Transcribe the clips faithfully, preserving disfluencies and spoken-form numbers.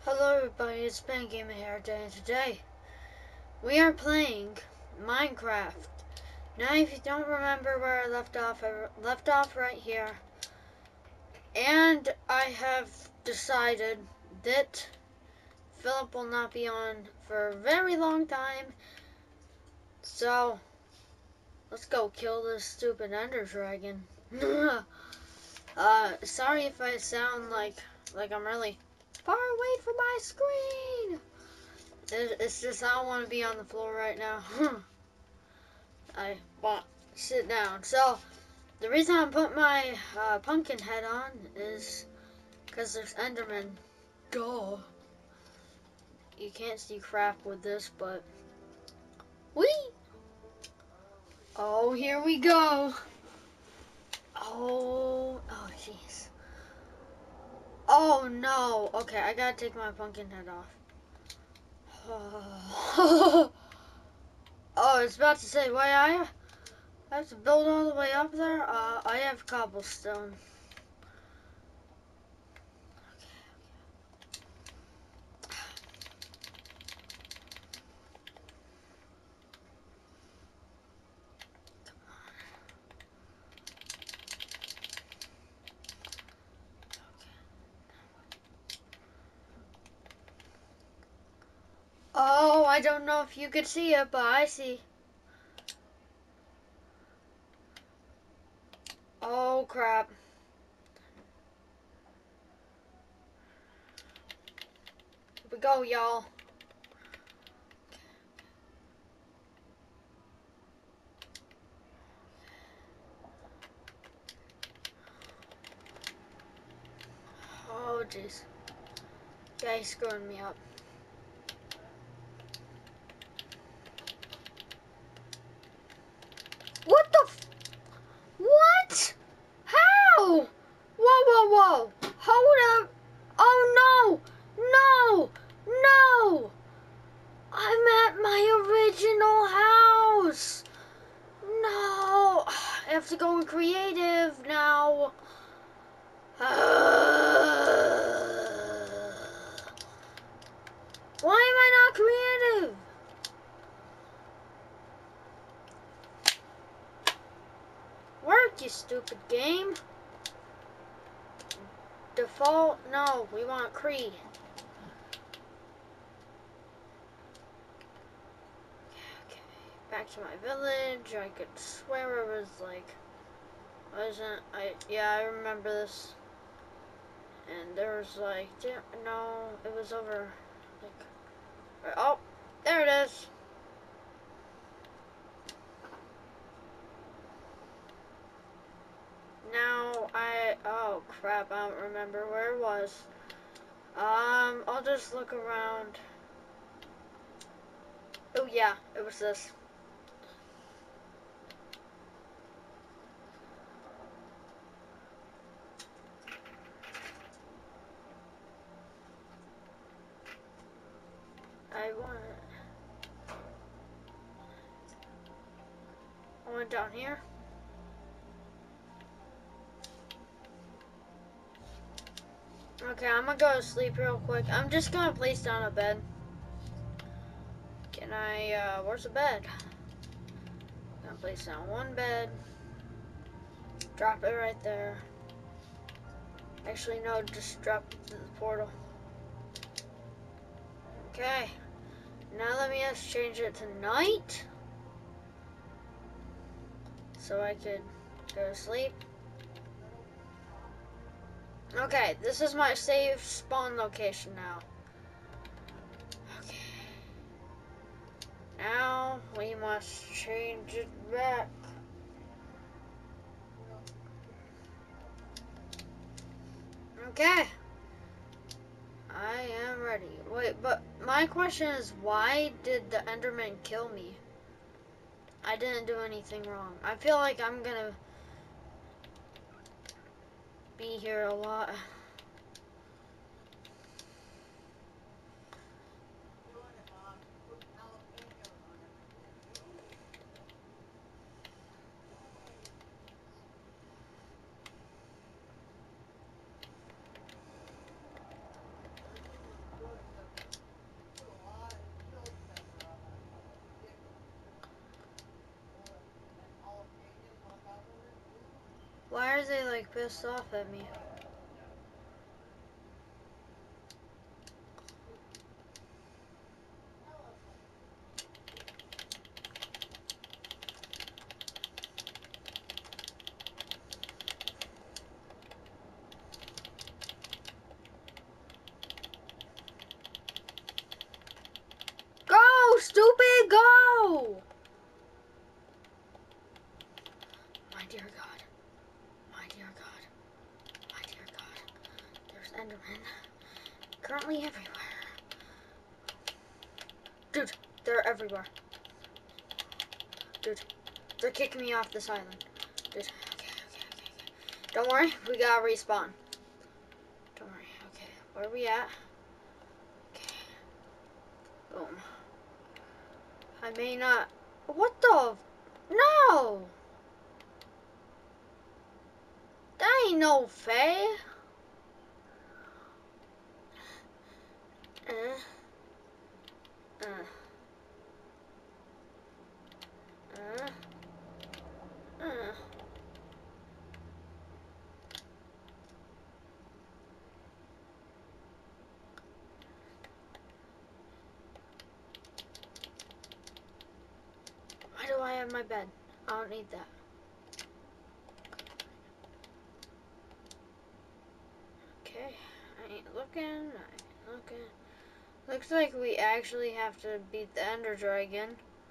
Hello everybody, it's Ben Gamer here, and today we are playing Minecraft. Now if you don't remember where I left off, I left off right here. And I have decided that Philip will not be on for a very long time. So, let's go kill this stupid Ender Dragon. uh, sorry if I sound like, like I'm really far away from my screen. It's just I don't want to be on the floor right now. I want to sit down. So, the reason I'm putting my uh, pumpkin head on is because there's Enderman. Duh. You can't see crap with this, but... Whee! Oh, here we go. Oh, oh jeez. Oh no. Okay, I gotta take my pumpkin head off. Oh, it's about to say, wait, I... I have to build all the way up there? Uh, I have cobblestone. Oh, I don't know if you could see it, but I see. Oh, crap. Here we go, y'all. Oh, jeez. Yeah, he's screwing me up. What the f- What? How? Whoa, whoa, whoa. Hold up. Oh, no. No. No. I'm at my original house. No. I have to go in creative now. Why am I not creative? Work, you stupid game. Default, no, we want Cree. Okay, back to my village. I could swear it was like, wasn't I? Yeah, I remember this. And there was like, no, it was over. Like, oh, there it is. Now I, oh crap, I don't remember where it was. Um, I'll just look around. Oh yeah, it was this. I want, I went down here. Okay, I'm gonna go to sleep real quick. I'm just gonna place down a bed. Can I, uh, where's the bed? I'm gonna place down one bed. Drop it right there. Actually, no, just drop it to the portal. Okay. Now let me just change it to night. So I could go to sleep. Okay, this is my safe spawn location now. Okay. Now we must change it back. Okay. I am ready. Wait, but my question is, why did the Enderman kill me? I didn't do anything wrong. I feel like I'm gonna be here a lot. is he like pissed off at me? Go, stupid, go! My dear God. My dear God. My dear God. There's Endermen currently everywhere. Dude, they're everywhere. Dude, they're kicking me off this island. Dude, okay, okay, okay, okay. Don't worry, we gotta respawn. Don't worry, okay. Where are we at? Okay. Boom. I may not... What the... No! That ain't no fair. Uh, uh, uh, uh. Why do I have my bed? I don't need that. Okay, I ain't looking, I ain't looking. Looks like we actually have to beat the Ender Dragon.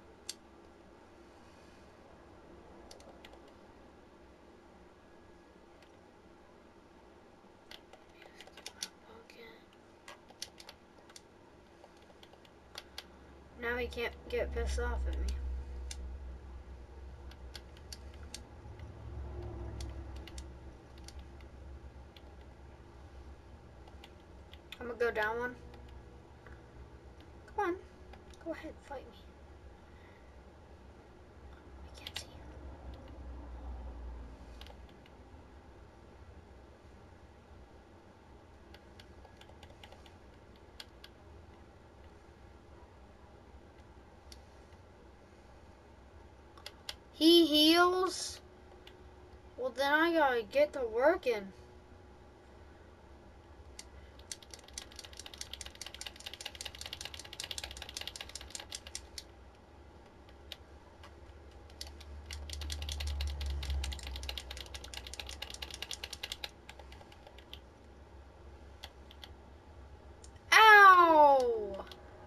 Now he can't get pissed off at me. I'm gonna go down one. Come on. Go ahead, fight me. I can't see you. He heals? Well, then I gotta get to working. Ow!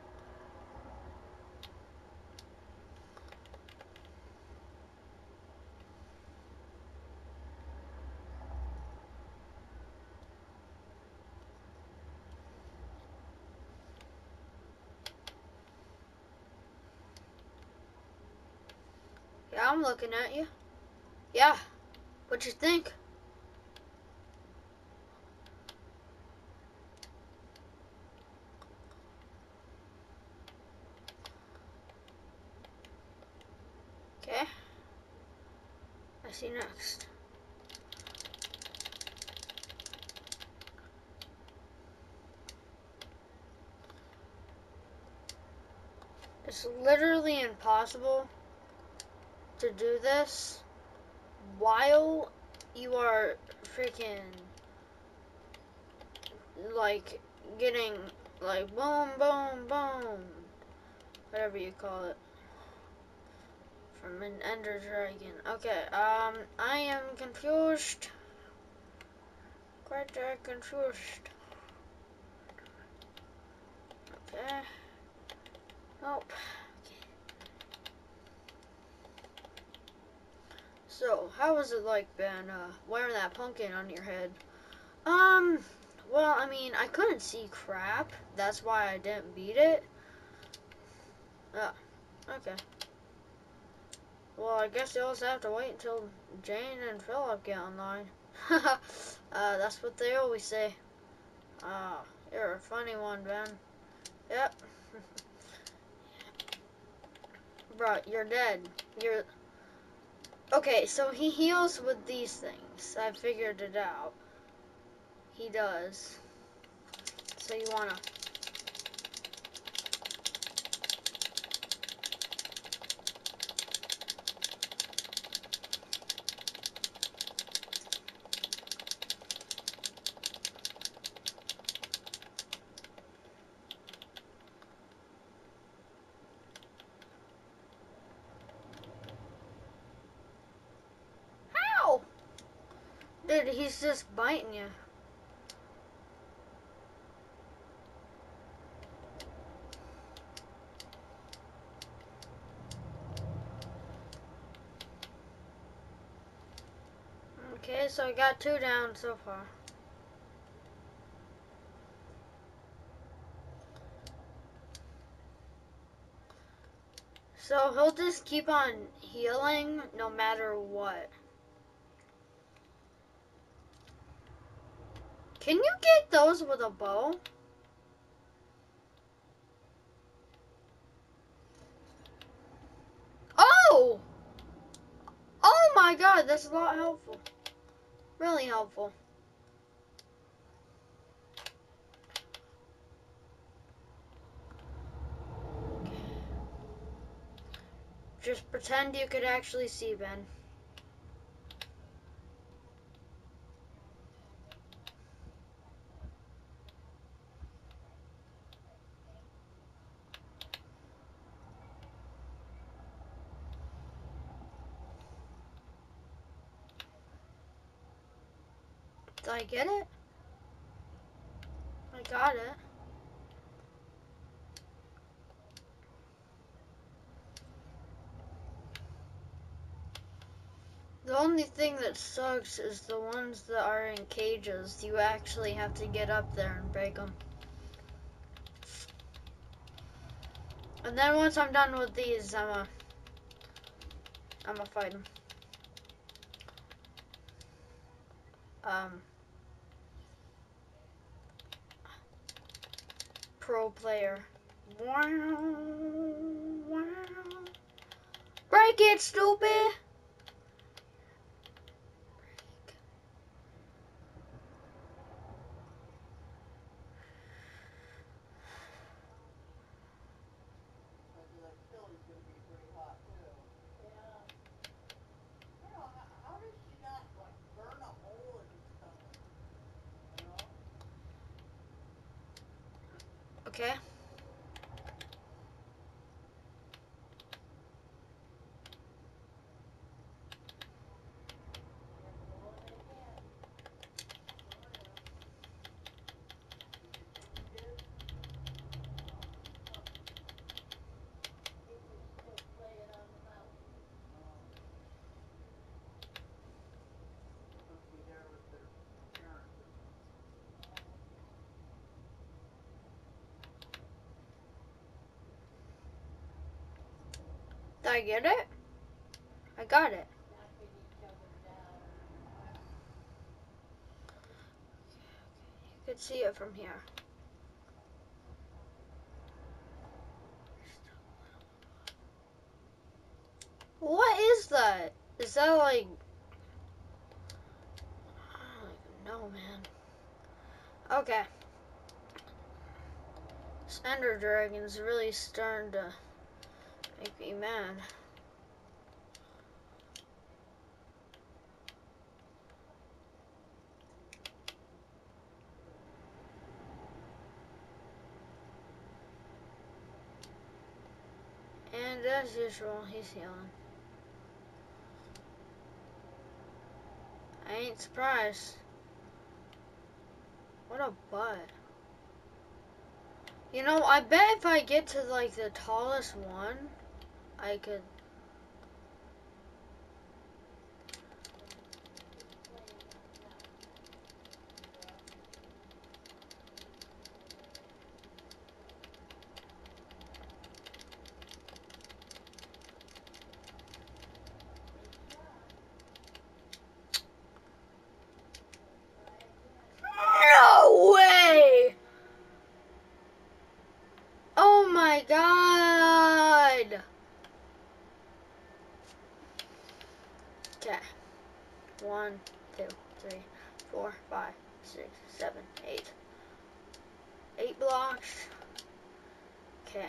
Yeah, I'm looking at you. Yeah. What you think? Okay. I see next. It's literally impossible to do this while you are freaking like getting like boom, boom, boom, whatever you call it, from an Ender Dragon. Okay, um, I am confused. Quite uh, confused. Okay. Nope. Okay. So, how was it like, Ben, uh, wearing that pumpkin on your head? Um, well, I mean, I couldn't see crap. That's why I didn't beat it. Ah, okay. Well, I guess you'll just have to wait until Jane and Philip get online. uh, that's what they always say. Ah, uh, you're a funny one, Ben. Yep. Bro, you're dead. You're... Okay, so he heals with these things. I figured it out. He does. So you wanna... Dude, he's just biting you. Okay, so I got two down so far. So he'll just keep on healing no matter what. Can you get those with a bow? Oh! Oh my god, that's a lot helpful. Really helpful. Just pretend you could actually see, Ben. Did I get it? I got it. The only thing that sucks is the ones that are in cages. You actually have to get up there and break them. And then once I'm done with these, I'm a, I'm a fight them. Um, pro player. Wow, wow. Break it, stupid! Okay. Did I get it? I got it. You could see it from here. What is that? Is that like... I don't even know, man. Okay. This Ender Dragon's really starting to make me mad. And as usual, he's healing. I ain't surprised. What a butt. You know, I bet if I get to like the tallest one, I could... No way! Oh my god! Okay. One, two, three, four, five, six, seven, eight. Eight blocks. Okay.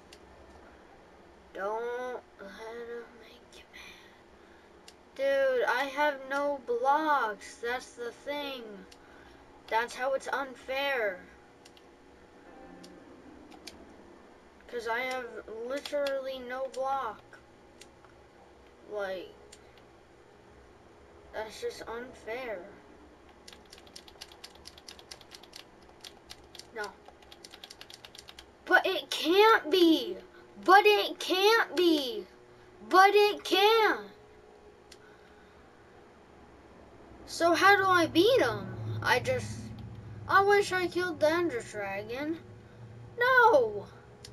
Don't let him make you mad. Dude, I have no blocks. That's the thing. That's how it's unfair. Because I have literally no block. Like, that's just unfair. No. But it can't be. But it can't be. But it can. So how do I beat him? I just... I wish I killed the Ender Dragon. No.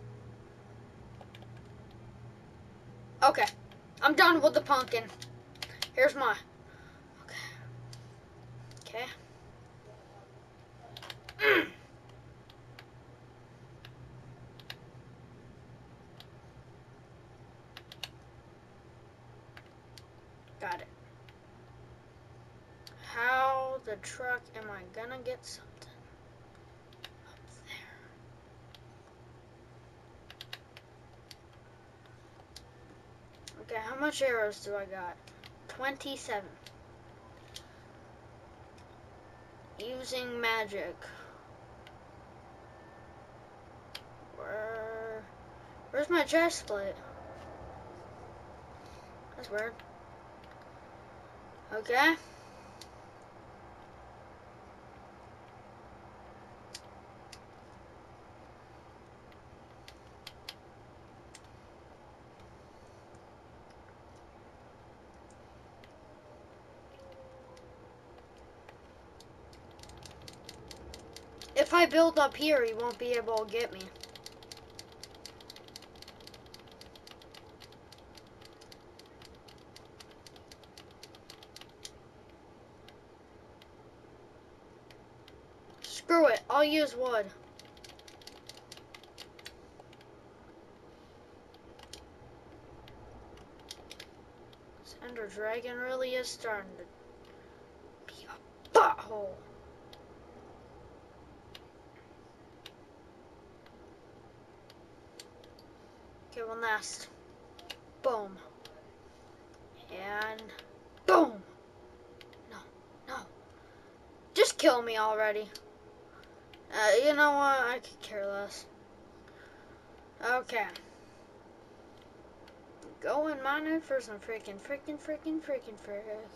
Okay. I'm done with the pumpkin. Here's my... Okay. Okay. Got it. How the truck am I gonna get something up there? Okay, how much arrows do I got? twenty-seven. Using magic. Where? Where's my chest plate? That's weird. Okay. If I build up here, he won't be able to get me. Screw it, I'll use wood. This Ender Dragon really is starting to be a butthole. Okay, one last. Boom. And boom. No, no. Just kill me already. Uh, you know what? I could care less. Okay. Going mining for some freaking, freaking, freaking, freaking, freaking.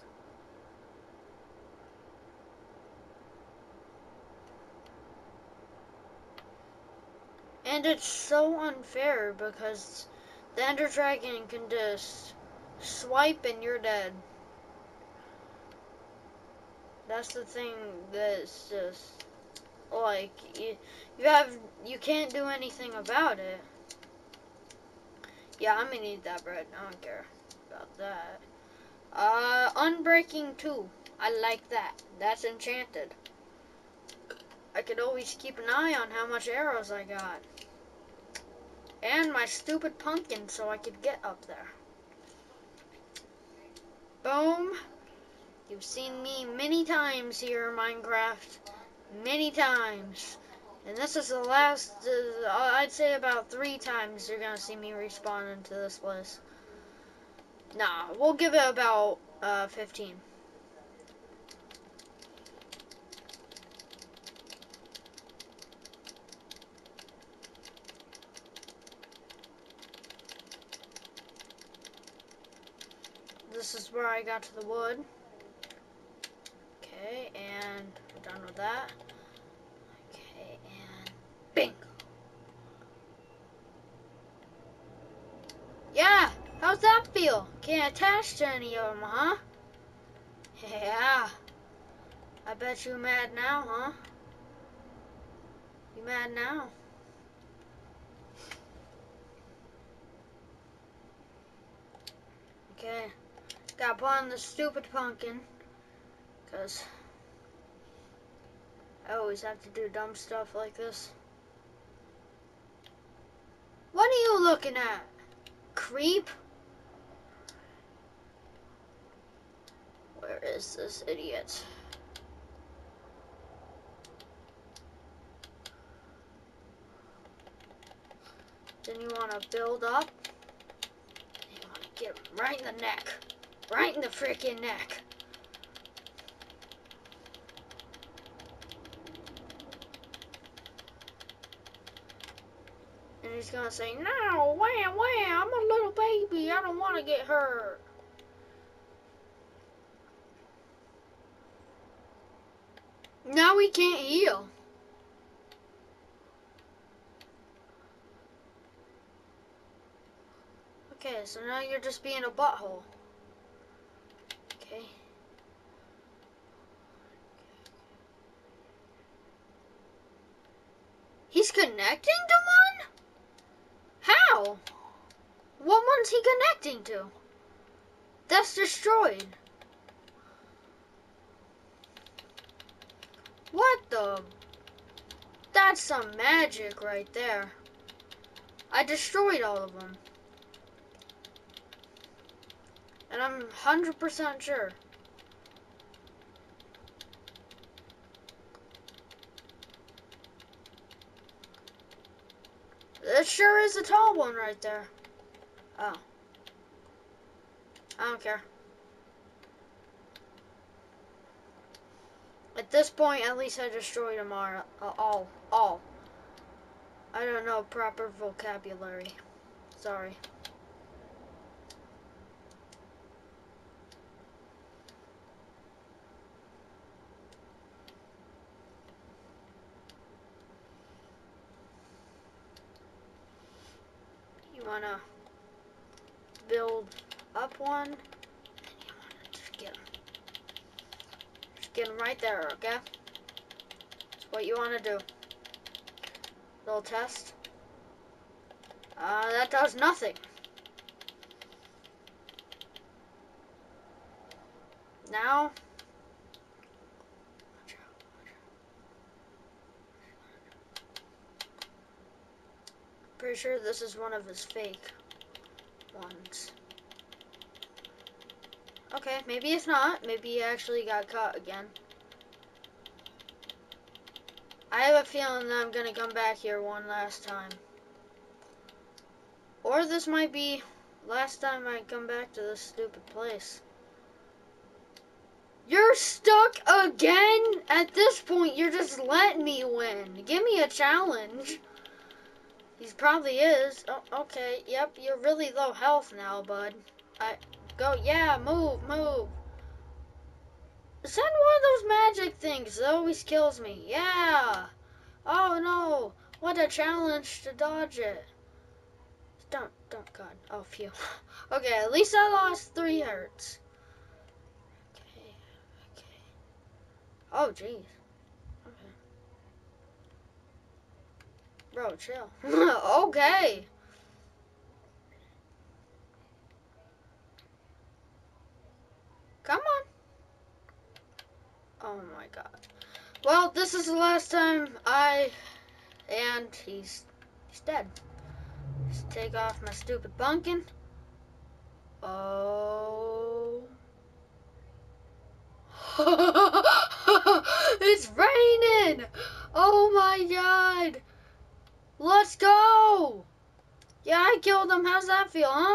And it's so unfair because the Ender Dragon can just swipe and you're dead. That's the thing that's just like you, you have you can't do anything about it. Yeah, I'm gonna need that bread. I don't care about that. Uh, Unbreaking two. I like that. That's enchanted. I could always keep an eye on how much arrows I got. And my stupid pumpkin so I could get up there. Boom. You've seen me many times here in Minecraft. Many times. And this is the last, uh, I'd say about three times you're going to see me respawn into this place. Nah, we'll give it about uh, fifteen. This is where I got to the wood. Okay, and we're done with that. Okay, and bingo. Yeah, how's that feel? Can't attach to any of them, huh? Yeah. I bet you mad now, huh? You mad now? Okay. Got put on the stupid pumpkin. Because I always have to do dumb stuff like this. What are you looking at? Creep? Where is this idiot? Then you want to build up. You want to get him right in the neck. Right in the freaking neck. And he's going to say, no, wham, wham, I'm a little baby. I don't want to get hurt. Now we can't heal. Okay, so now you're just being a butthole. Okay. He's connecting to one? How? What one's he connecting to? That's destroyed. What the? That's some magic right there. I destroyed all of them. And I'm one hundred percent sure. It sure is a tall one right there. Oh. I don't care. At this point, at least I destroyed them all. Uh, all. All. I don't know proper vocabulary. Sorry. You wanna build up one, and you wanna just get them. Just get them right there, okay? That's what you wanna do. Little test. Uh, that does nothing. Now, pretty sure this is one of his fake ones. Okay, maybe it's not. Maybe he actually got caught again. I have a feeling that I'm gonna come back here one last time. Or this might be last time I come back to this stupid place. You're stuck again? At this point, you're just letting me win. Give me a challenge. He probably is. Oh, okay, yep, you're really low health now, bud. I go, yeah, move, move. Send one of those magic things that always kills me. Yeah. Oh no, what a challenge to dodge it. Don't, don't, God. Oh, phew. Okay, at least I lost three hearts. Okay, okay. Oh, jeez. Okay. Bro, chill. Okay. Come on. Oh my God. Well, this is the last time I, and he's, he's dead. Just take off my stupid pumpkin. Oh. It's raining. Oh my God. Let's go. Yeah, I killed him. How's that feel, huh?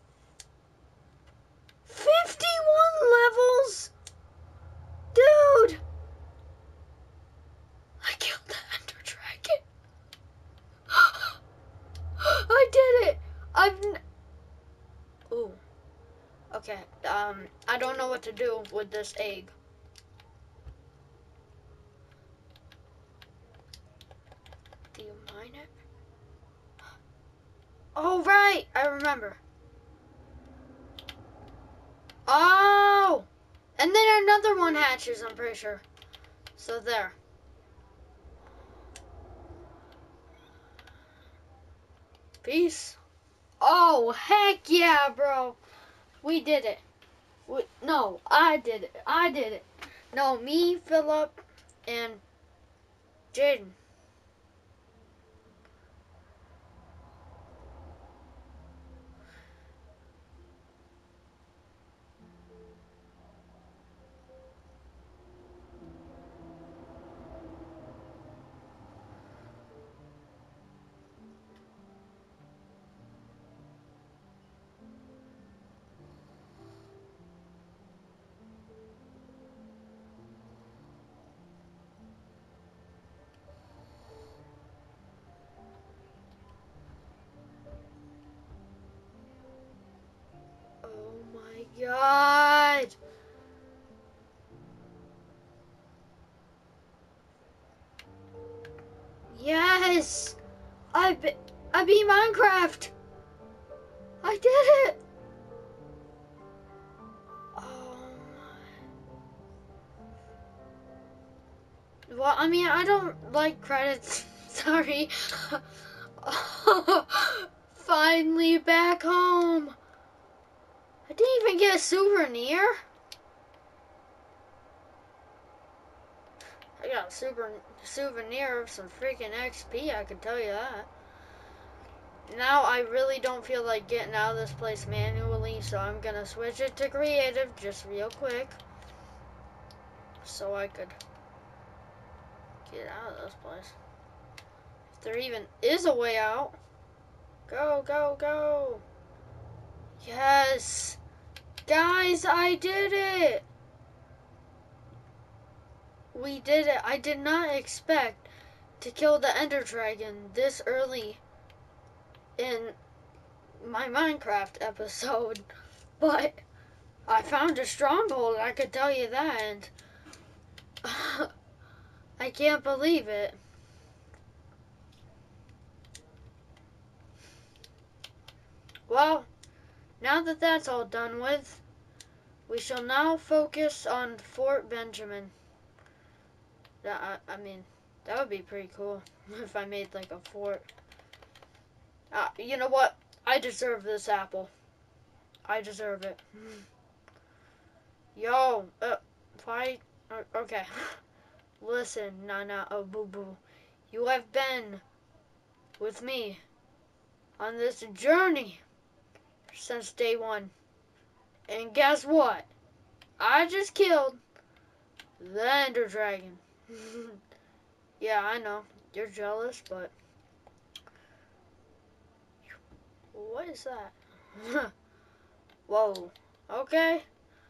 fifty-one levels? Dude. I killed the Ender Dragon. I did it. I've... N Ooh. Okay. Um, I don't know what to do with this egg. Do you mine it? Oh, right. I remember. Oh! And then another one hatches, I'm pretty sure. So there. Peace. Oh, heck yeah, bro. We did it. We, no, I did it. I did it. No, me, Philip, and Jaden. Oh my God. Yes. I be I beat Minecraft. I did it! Oh my. Well, I mean, I don't like credits. Sorry. Finally back home. I didn't even get a souvenir. I got a super souvenir of some freaking X P, I can tell you that. Now I really don't feel like getting out of this place manually, so I'm gonna switch it to creative just real quick. So I could get out of this place. If there even is a way out. Go, go, go. Yes. Guys, I did it. We did it. I did not expect to kill the Ender Dragon this early in my Minecraft episode, but I found a stronghold, I could tell you that, and I can't believe it. Well, now that that's all done with, we shall now focus on Fort Benjamin. That, I, I mean, that would be pretty cool if I made like a fort. Uh, you know what? I deserve this apple. I deserve it. Yo, uh, why? Uh, okay. Listen, Nana, oh boo boo. You have been with me on this journey since day one. And guess what? I just killed the Ender Dragon. Yeah, I know. You're jealous, but... What is that? Whoa. Okay.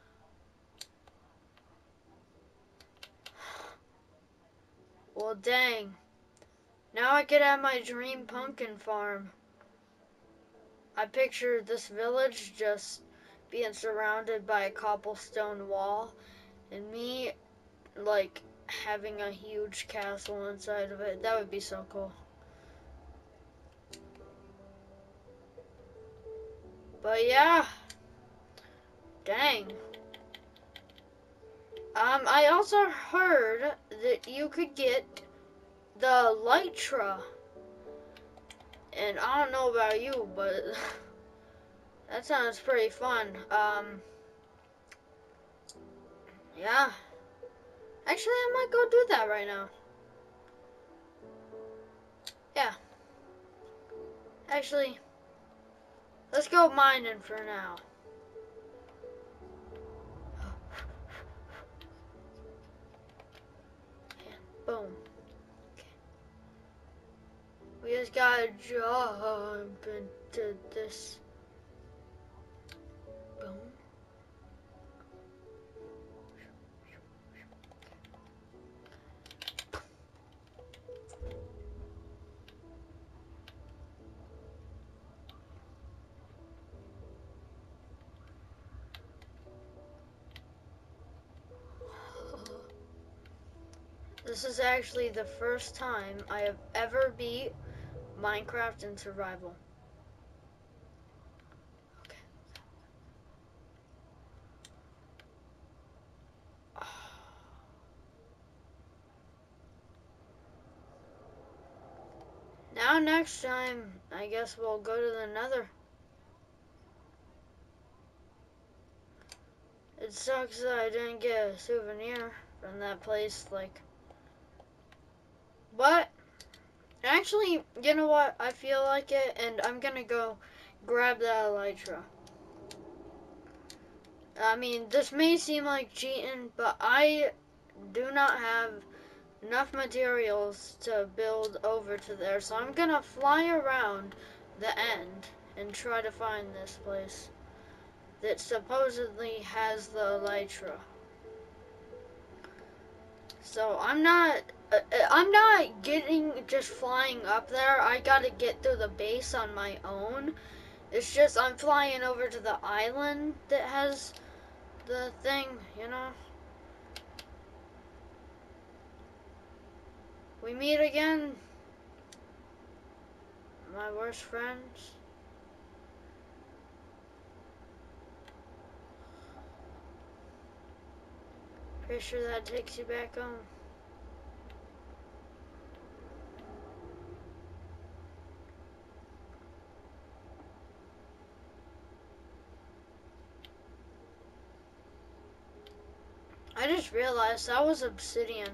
Well, dang. Now I could have my dream pumpkin farm. I picture this village just being surrounded by a cobblestone wall, and me, like, having a huge castle inside of it. That would be so cool. But yeah. Dang. Um, I also heard that you could get the Elytra. And I don't know about you, but that sounds pretty fun. Um, yeah. Actually, I might go do that right now. Yeah. Actually, let's go mining for now. And boom. Okay. We just gotta jump into this. Boom. This is actually the first time I have ever beat Minecraft in survival. Okay. Now next time, I guess we'll go to the Nether. It sucks that I didn't get a souvenir from that place, like, but actually, you know what, I feel like it, and I'm gonna go grab that Elytra. I mean, this may seem like cheating, but I do not have enough materials to build over to there, so I'm gonna fly around the end and try to find this place that supposedly has the Elytra. So I'm not, uh, I'm not getting, just flying up there. I gotta get through the base on my own. It's just I'm flying over to the island that has the thing, you know. We meet again, my worst friends. Pretty sure that takes you back home. I just realized that was obsidian.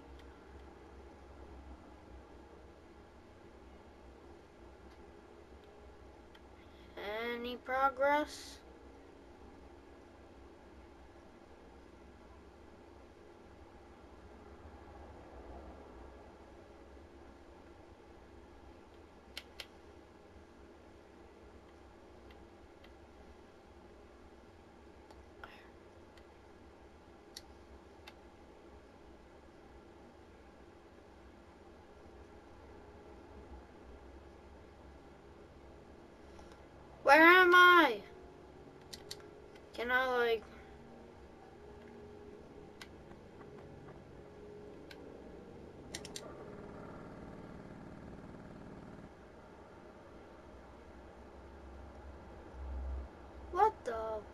Any progress? Where am I? Can I like... What the...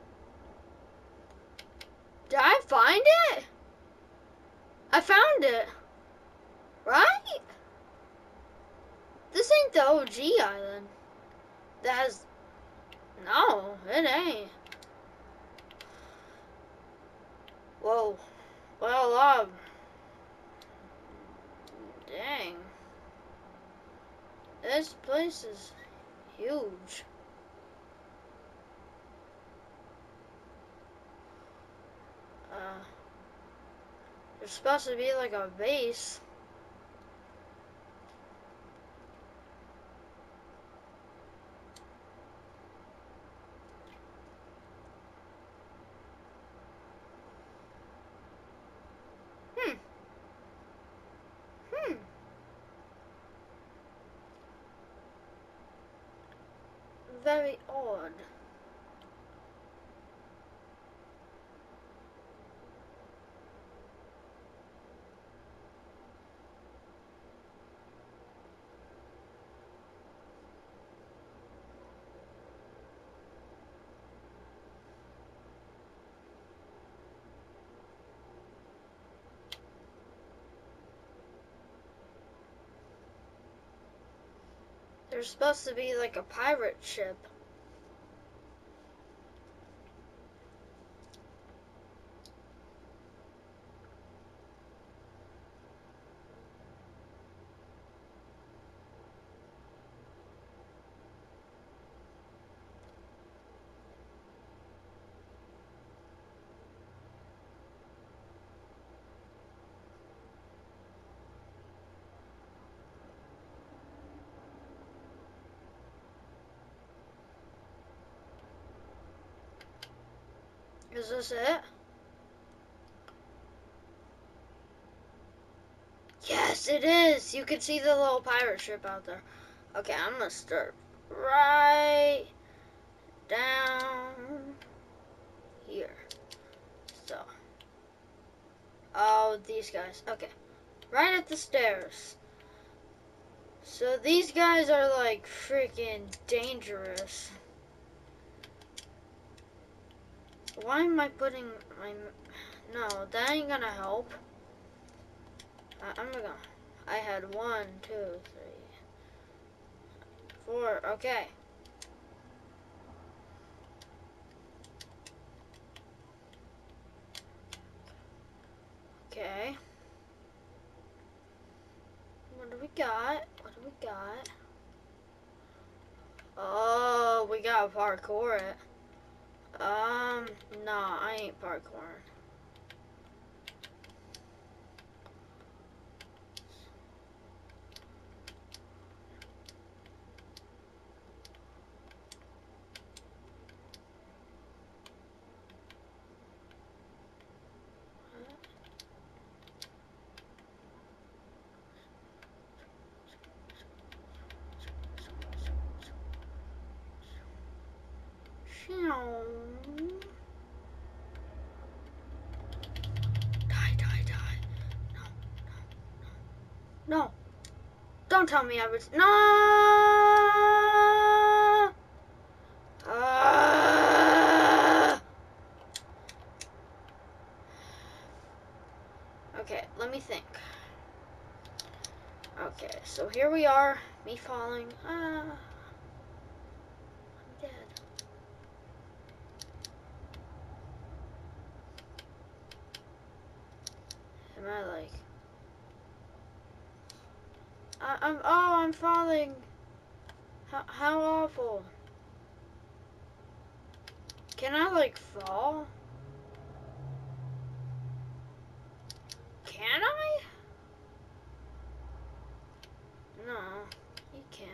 Did I find it? I found it. Right? This ain't the O G island. That has... No, it ain't. Whoa. Well, um... Dang. This place is huge. Uh... There's supposed to be like a base. Hmm. Hmm. Very odd. There's supposed to be like a pirate ship. Is this it? Yes, it is. You can see the little pirate ship out there. Okay, I'm gonna start right down here. So, oh, these guys. Okay, right at the stairs. So these guys are like freaking dangerous. Why am I putting my... No, that ain't gonna help. I, I'm gonna... I had one, two, three, four. Okay. Okay. What do we got? What do we got? Oh, we gotta parkour it. Um, nah, I ain't parkouring. Die, die, die. No, no, no. No. Don't tell me I was... No! Uh... we are. Me falling. Ah, I'm dead. Am I like? I, I'm. Oh, I'm falling. How how awful. Can I like fall? Can I? No, you can't.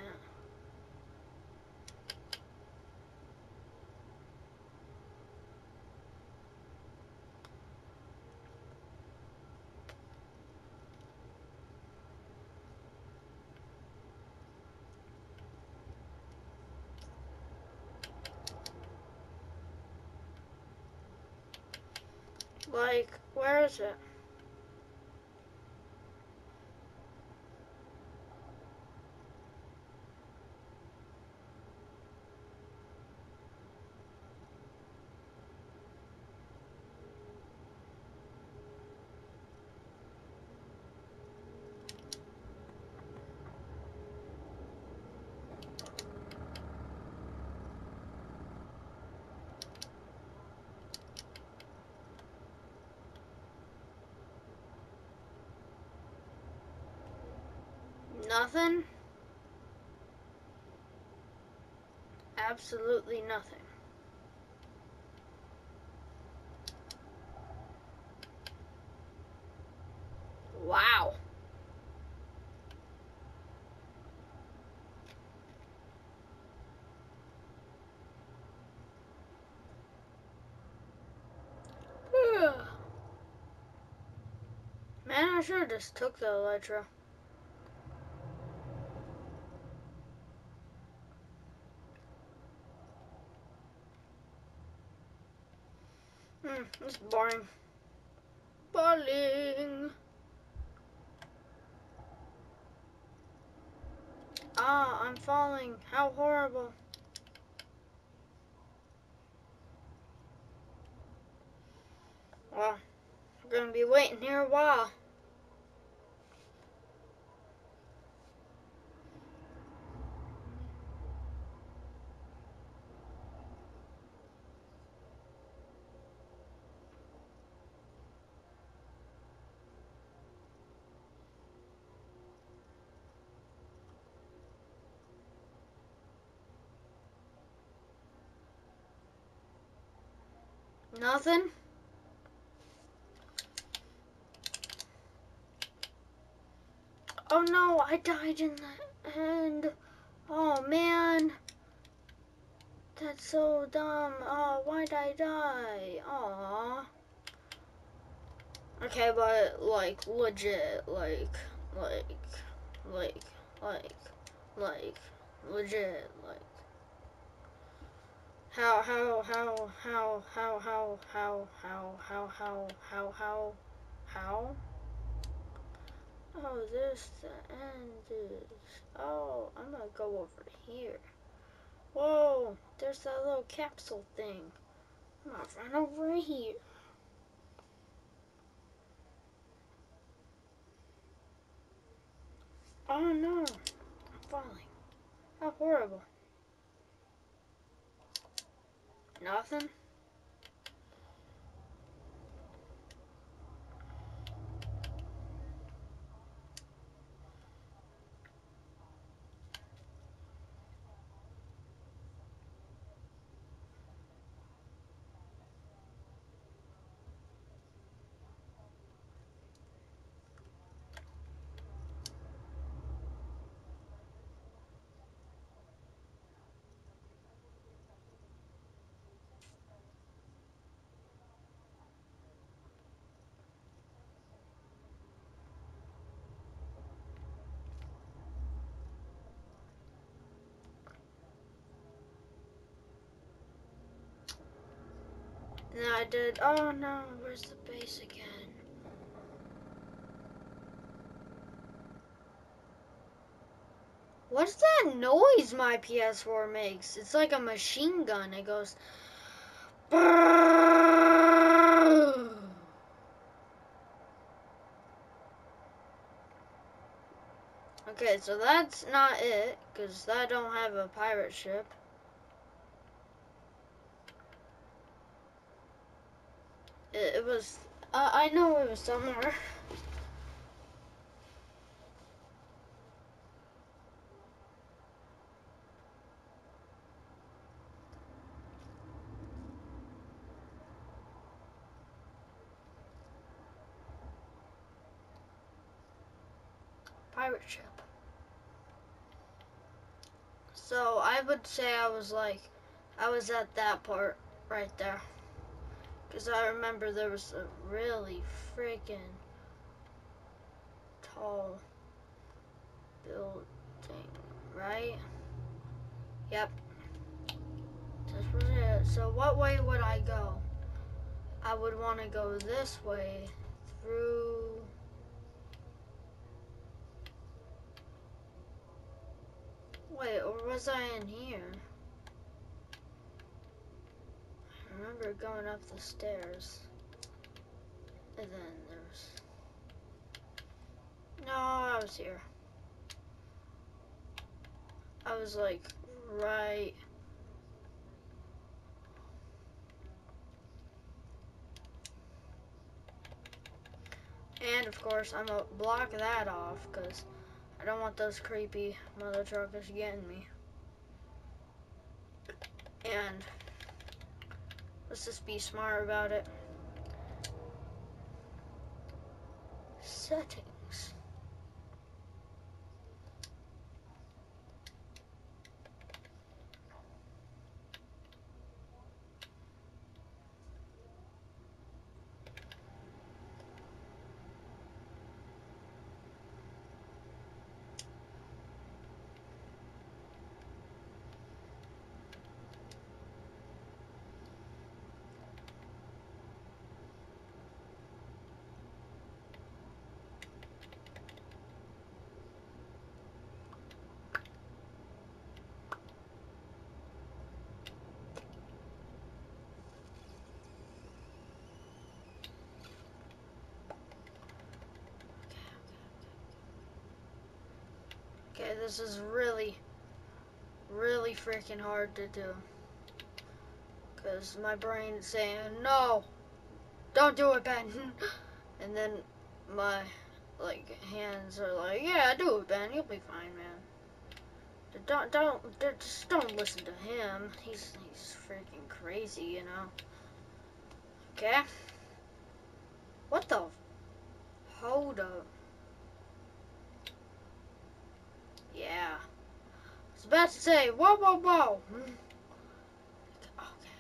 Like, where is it? Nothing? Absolutely nothing. Wow. Man, I should have just took the Elytra. Hmm, it's boring. Falling. Ah, I'm falling. How horrible. Well, we're gonna be waiting here a while. Nothing? Oh no, I died in the end. Oh man. That's so dumb. Oh, why'd I die? Aw. Okay, but like legit, like, like, like, like, like, legit, like. How, how, how, how, how, how, how, how, how, how, how, how, how? Oh, this the end is. Oh, I'm gonna go over here. Whoa, there's that little capsule thing. I'm gonna run over here. Oh no, I'm falling. How horrible. Nothing? No, I did. Oh no, where's the base again? What's that noise my P S four makes? It's like a machine gun. It goes. Okay, so that's not it, because I don't have a pirate ship. It, it was, uh, I know it was somewhere. Pirate ship. So I would say I was like, I was at that part right there. Because I remember there was a really freaking tall building, right? Yep, this was it. So what way would I go? I would want to go this way through. Wait, or was I in here? I remember going up the stairs. And then there was. No, I was here. I was like right. And of course, I'm gonna block that off because I don't want those creepy mother truckers getting me. And let's just be smart about it. Settings. Okay, this is really, really freaking hard to do. Because my brain's saying, no, don't do it, Ben. And then my, like, hands are like, yeah, do it, Ben. You'll be fine, man. Don't, don't, just don't listen to him. He's, he's freaking crazy, you know. Okay? What the? Hold up. Yeah. I was about to say, whoa, whoa, whoa. Okay, okay.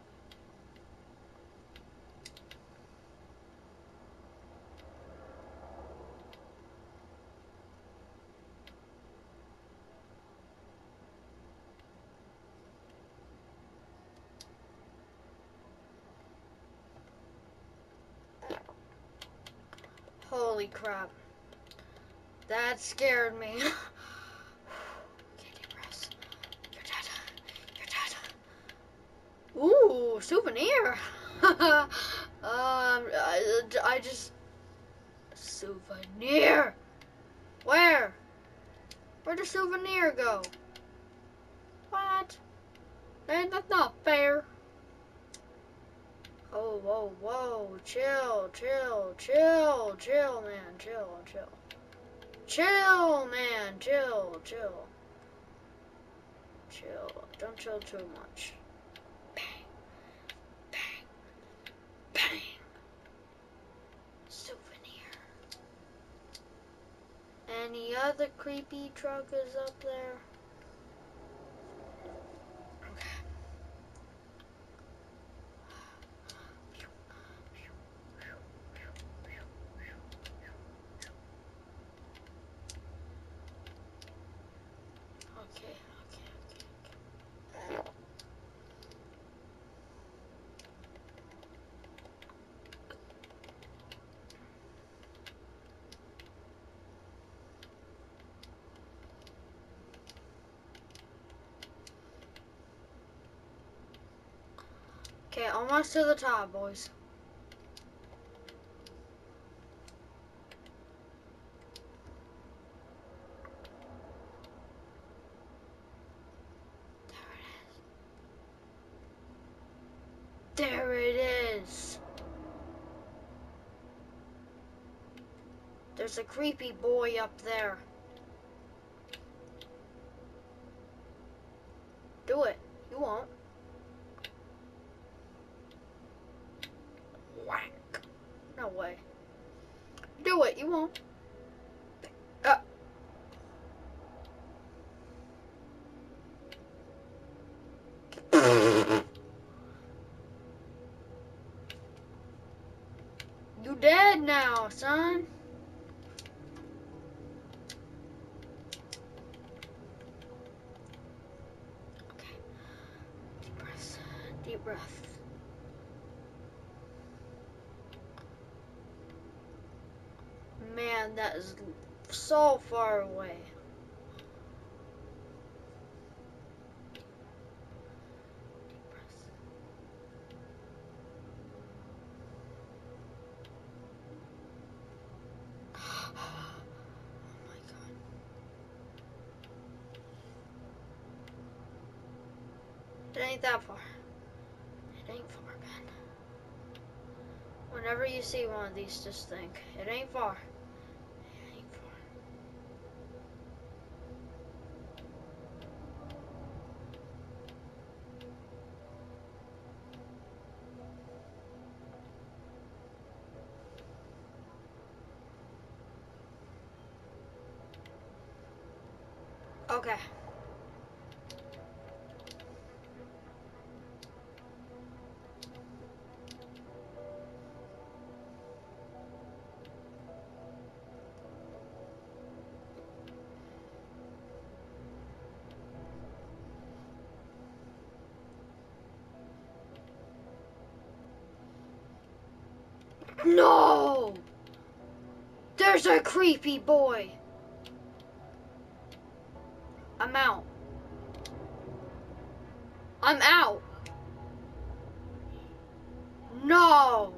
Holy crap. That scared me. Okay, deep breaths. Your dad. Your dad. Ooh, souvenir. um, I, I just... Souvenir. Where? Where'd the souvenir go? What? Man, that's not fair. Oh, whoa, whoa. Chill, chill, chill, chill, man. Chill, chill. Chill, man. Chill, chill. Chill. Don't chill too much. Bang. Bang. Bang. Souvenir. Any other creepy truckers up there? Okay, almost to the top, boys. There it is. There's a creepy boy up there. Do it. You won't. Whack. No way. Do it. You won't. Uh. You dead now, son. Okay. Deep breath. Deep breath. Man, that is so far away. Deep breath. Oh my God. It ain't that far. It ain't far, man. Whenever you see one of these, just think, it ain't far. It ain't far. Okay. No! There's a creepy boy. I'm out. I'm out. No!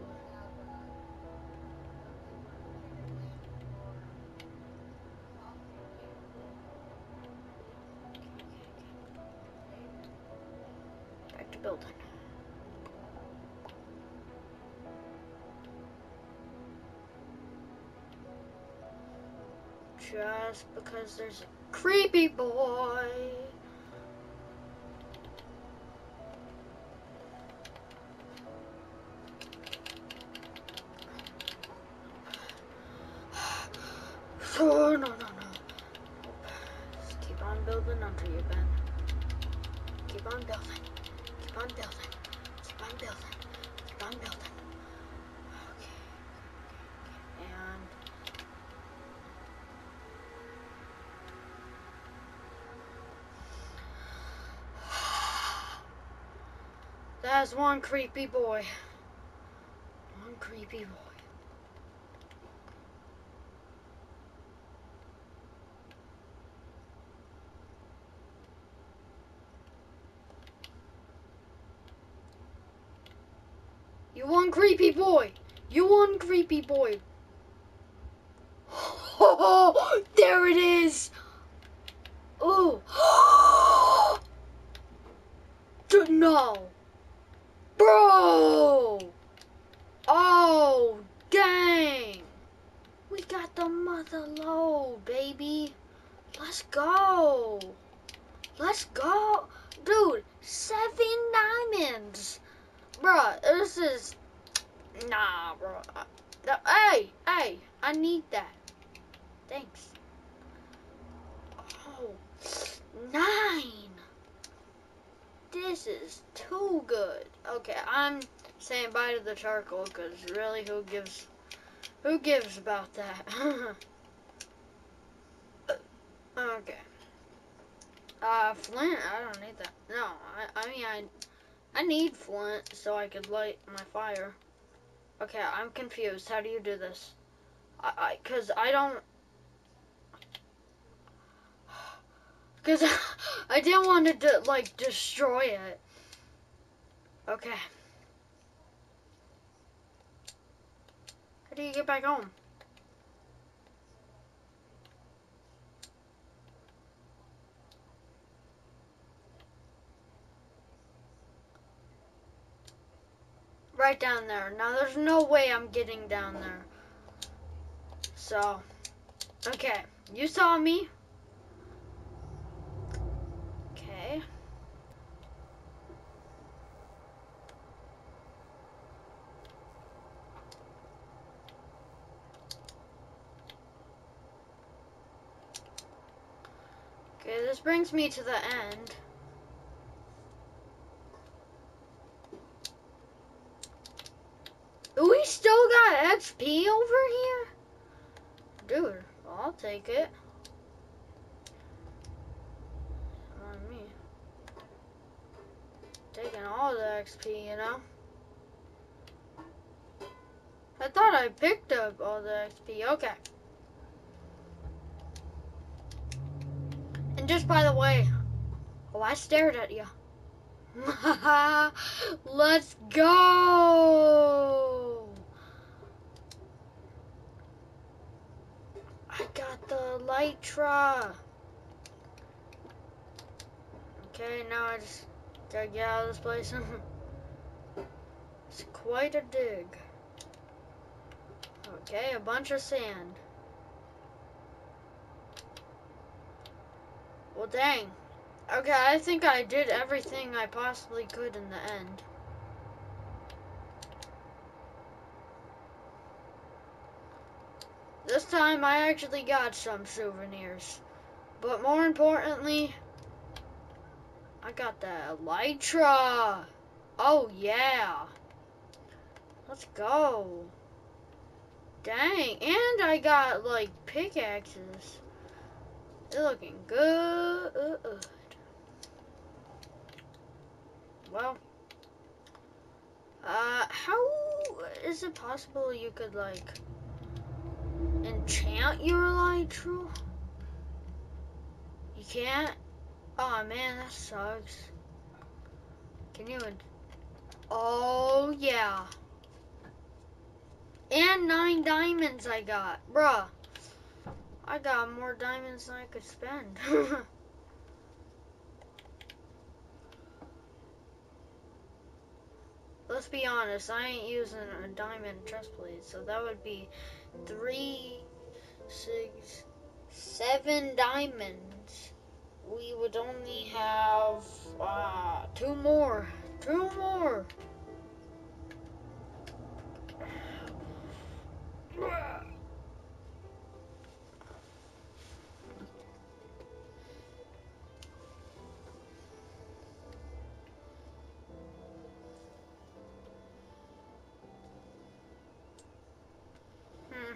Back to building. Just because there's a creepy boy. Oh, no, no, no. Just keep on building under you, Ben. Keep on building. Keep on building. Keep on building. Keep on building. Okay. And that's one creepy boy. One creepy boy. You one creepy boy. You one creepy boy. Oh, there it is. Oh. No. Bro. Oh, dang. We got the mother load, baby. Let's go. Let's go. Dude, seven diamonds. Bruh, this is... Nah, bro. Uh, hey, hey, I need that. Thanks. Oh, nine. This is too good. Okay, I'm saying bye to the charcoal because really, who gives, who gives about that? Okay. Uh, flint. I don't need that. No, I, I mean I, I need flint so I could light my fire. Okay, I'm confused. How do you do this? I, I cause I don't. Cause I didn't want to de like destroy it. Okay. How do you get back home? right down there. Now, there's no way I'm getting down there. So, okay. You saw me. Okay. Okay, this brings me to the end. We still got X P over here? Dude, I'll take it. On me. Taking all the X P, you know? I thought I picked up all the X P. Okay. And just by the way, oh, I stared at you. Let's go! I got the Elytra. Okay, now I just gotta get out of this place. It's quite a dig. Okay, a bunch of sand. Well, dang. Okay, I think I did everything I possibly could in the end. This time I actually got some souvenirs. But more importantly, I got the Elytra. Oh yeah. Let's go. Dang, and I got like pickaxes. They're looking good. Well, uh, how is it possible you could like enchant your Elytra? You can't? Oh man, that sucks. Can you? Oh yeah. And nine diamonds I got, bruh. I got more diamonds than I could spend. Let's be honest, I ain't using a diamond chest plate, so that would be three, six, seven diamonds. We would only have uh, two more. Two more. Hmm.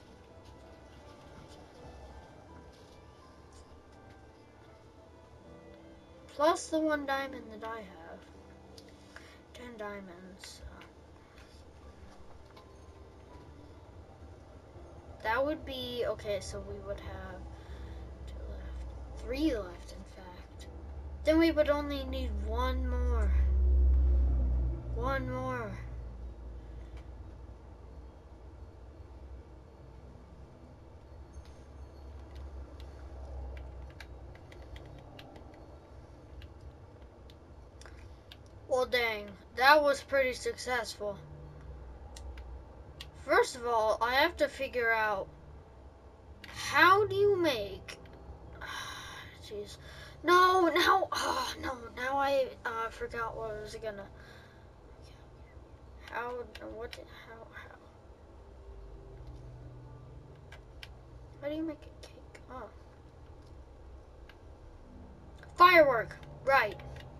Plus the one diamond that I have. Ten diamonds. That would be, okay, so we would have two left. Three left, in fact. Then we would only need one more. One more. Well, dang, that was pretty successful. First of all, I have to figure out how do you make... Jeez. No, now... Oh, no, now I uh, forgot what I was gonna... How... What... How... How... How do you make a cake? Oh. Firework! Right.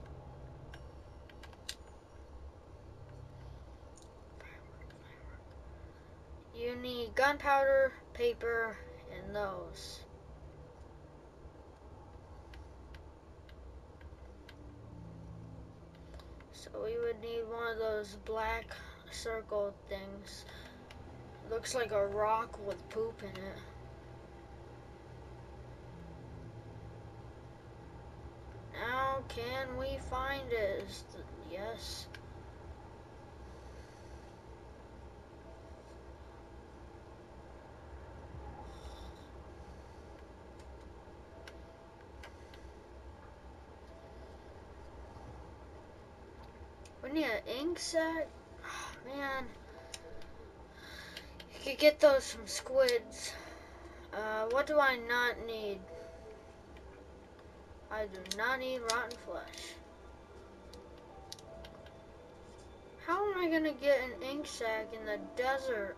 You need gunpowder, paper, and those. So we would need one of those black circle things. Looks like a rock with poop in it. Now, can we find it? Is the, yes. We need an ink sac. Oh, man. You could get those from squids. Uh, what do I not need? I do not need rotten flesh. How am I gonna get an ink sac in the desert?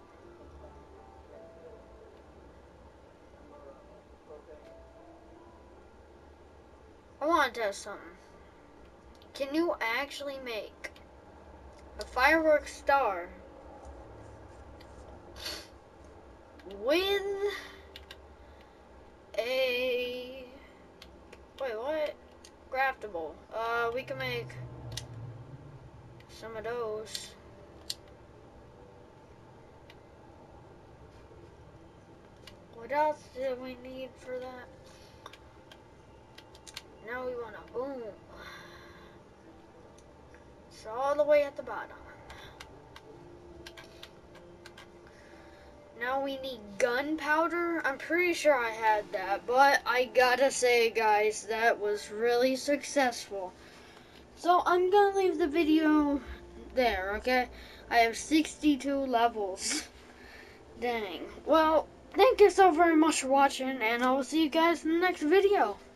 I want to test something. Can you actually make a fireworks star with a... Wait, what? Craftable. Uh, we can make some of those. What else do we need for that? Now we want to boom. It's all the way at the bottom. Now we need gunpowder. I'm pretty sure I had that, but I gotta say, guys, that was really successful. So I'm gonna leave the video there, okay? I have sixty-two levels. Dang. Well, thank you so very much for watching, and I will see you guys in the next video.